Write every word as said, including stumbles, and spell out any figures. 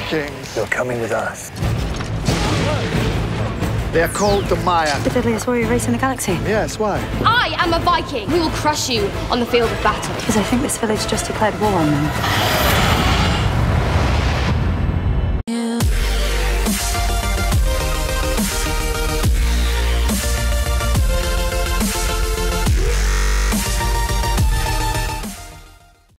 Vikings. You're coming with us. They're called the Maya. The deadliest warrior race in the galaxy. Yes, why? I am a Viking. We will crush you on the field of battle. Because I think this village just declared war on them.